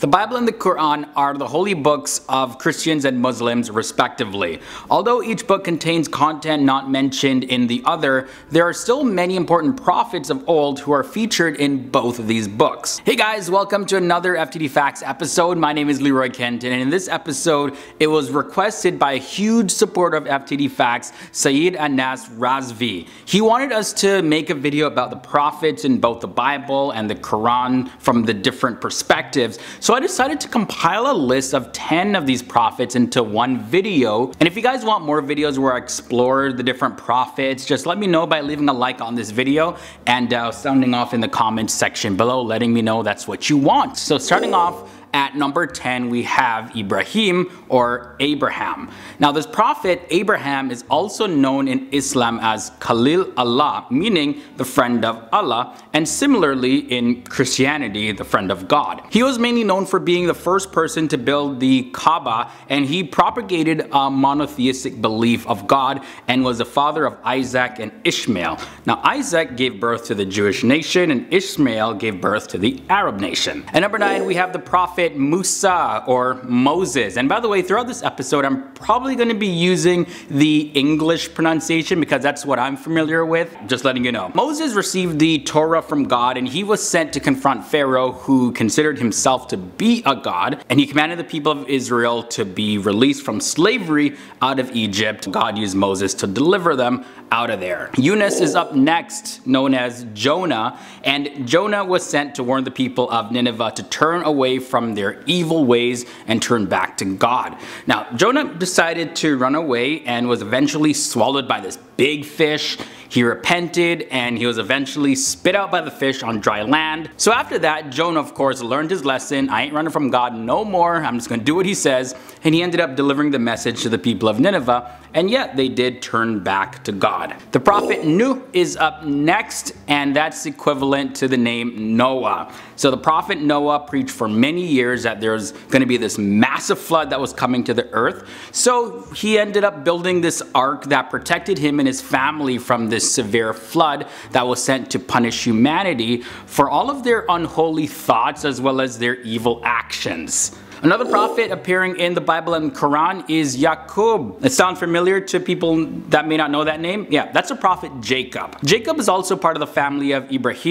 The Bible and the Quran are the holy books of Christians and Muslims respectively. Although each book contains content not mentioned in the other, there are still many important prophets of old who are featured in both of these books. Hey guys, welcome to another FTD Facts episode. My name is Leroy Kenton, and in this episode, it was requested by a huge supporter of FTD Facts, Saeed Anas Razvi. He wanted us to make a video about the prophets in both the Bible and the Quran from the different perspectives. So I decided to compile a list of 10 of these prophets into one video. And if you guys want more videos where I explore the different prophets, just let me know by leaving a like on this video and sounding off in the comments section below, letting me know that's what you want. So starting off at number 10, we have Ibrahim, or Abraham. Now this prophet Abraham is also known in Islam as Khalil Allah, meaning the friend of Allah, and similarly in Christianity, the friend of God. He was mainly known for being the first person to build the Kaaba, and he propagated a monotheistic belief of God and was the father of Isaac and Ishmael. Now Isaac gave birth to the Jewish nation and Ishmael gave birth to the Arab nation. At number 9, we have the prophet Musa, or Moses. And by the way, throughout this episode, I'm probably going to be using the English pronunciation because that's what I'm familiar with, just letting you know. Moses received the Torah from God, and he was sent to confront Pharaoh, who considered himself to be a god, and he commanded the people of Israel to be released from slavery out of Egypt. God used Moses to deliver them out of there. Yunus is up next, known as Jonah, and Jonah was sent to warn the people of Nineveh to turn away from their evil ways and turn back to God. Now Jonah decided to run away and was eventually swallowed by this big fish. He repented and he was eventually spit out by the fish on dry land. So after that, Jonah of course learned his lesson. I ain't running from God no more. I'm just gonna do what he says. And he ended up delivering the message to the people of Nineveh, and yet they did turn back to God. The prophet Nuh is up next, and that's equivalent to the name Noah. So the prophet Noah preached for many years that there's going to be this massive flood that was coming to the earth. So he ended up building this ark that protected him and his family from this severe flood that was sent to punish humanity for all of their unholy thoughts as well as their evil actions. Another prophet appearing in the Bible and Quran is Yaqub. It sounds familiar to people that may not know that name? Yeah, that's a prophet Jacob. Jacob is also part of the family of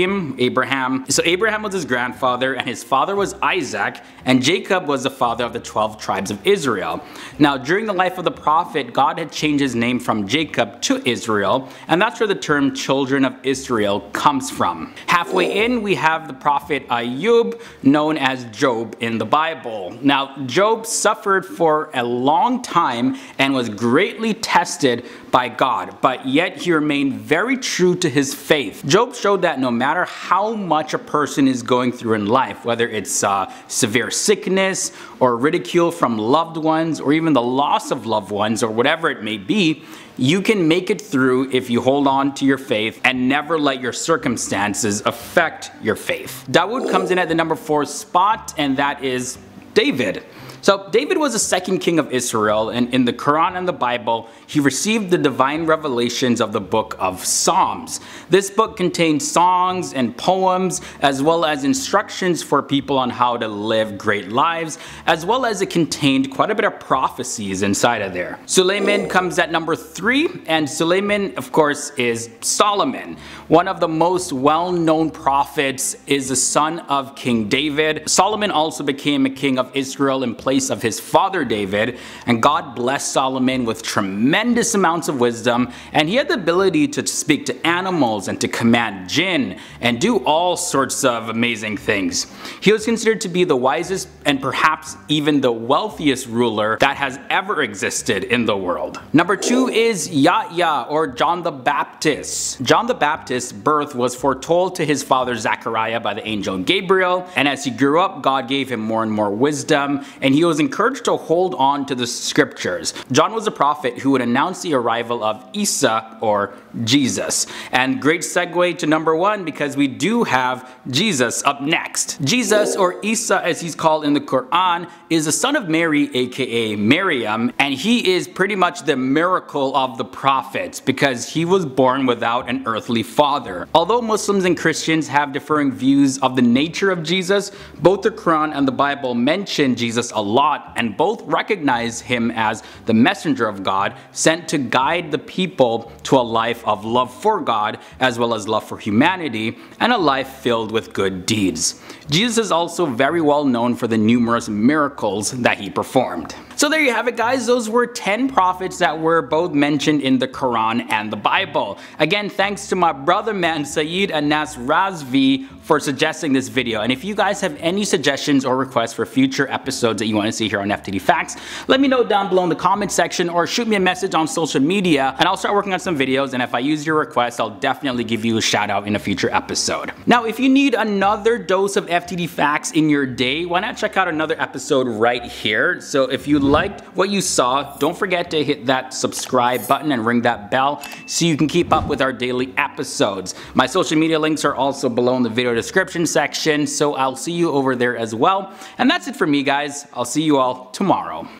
Abraham. So Abraham was his grandfather, and his father was Isaac, and Jacob was the father of the 12 tribes of Israel. Now during the life of the prophet, God had changed his name from Jacob to Israel, and that's where the term children of Israel comes from. Halfway in, we have the prophet Ayub, known as Job in the Bible. Now Job suffered for a long time and was greatly tested by God, but yet he remained very true to his faith. Job showed that no matter how much a person is going through in life, whether it's severe sickness or ridicule from loved ones or even the loss of loved ones or whatever it may be, you can make it through if you hold on to your faith and never let your circumstances affect your faith. Dawood comes in at the number 4 spot, and that is David. So David was the second king of Israel, and in the Quran and the Bible, he received the divine revelations of the book of Psalms. This book contains songs and poems, as well as instructions for people on how to live great lives, as well as it contained quite a bit of prophecies inside of there. Suleiman comes at number 3, and Suleiman, of course, is Solomon. One of the most well-known prophets, is the son of King David. Solomon also became a king of Israel in place of his father David, and God blessed Solomon with tremendous amounts of wisdom, and he had the ability to speak to animals and to command jinn and do all sorts of amazing things. He was considered to be the wisest and perhaps even the wealthiest ruler that has ever existed in the world. Number 2 is Yahya, or John the Baptist. John the Baptist's birth was foretold to his father Zechariah by the angel Gabriel, and as he grew up, God gave him more and more wisdom, and he he was encouraged to hold on to the scriptures. John was a prophet who would announce the arrival of Isa, or Jesus. And great segue to number 1, because we do have Jesus up next. Jesus, or Isa as he's called in the Quran, is the son of Mary, aka Maryam, and he is pretty much the miracle of the prophets because he was born without an earthly father. Although Muslims and Christians have differing views of the nature of Jesus, both the Quran and the Bible mention Jesus a lot, and both recognize him as the messenger of God sent to guide the people to a life of love for God as well as love for humanity, and a life filled with good deeds. Jesus is also very well known for the numerous miracles that he performed. So there you have it, guys. Those were 10 prophets that were both mentioned in the Quran and the Bible. Again, thanks to my brother man Saeed Anas Razvi for suggesting this video. And if you guys have any suggestions or requests for future episodes that you want to see here on FTD Facts, let me know down below in the comment section or shoot me a message on social media and I'll start working on some videos, and if I use your request, I'll definitely give you a shout out in a future episode. Now, if you need another dose of FTD Facts in your day, why not check out another episode right here? So if you liked what you saw, don't forget to hit that subscribe button and ring that bell so you can keep up with our daily episodes. My social media links are also below in the video description section, so I'll see you over there as well. And that's it for me, guys. I'll see you all tomorrow.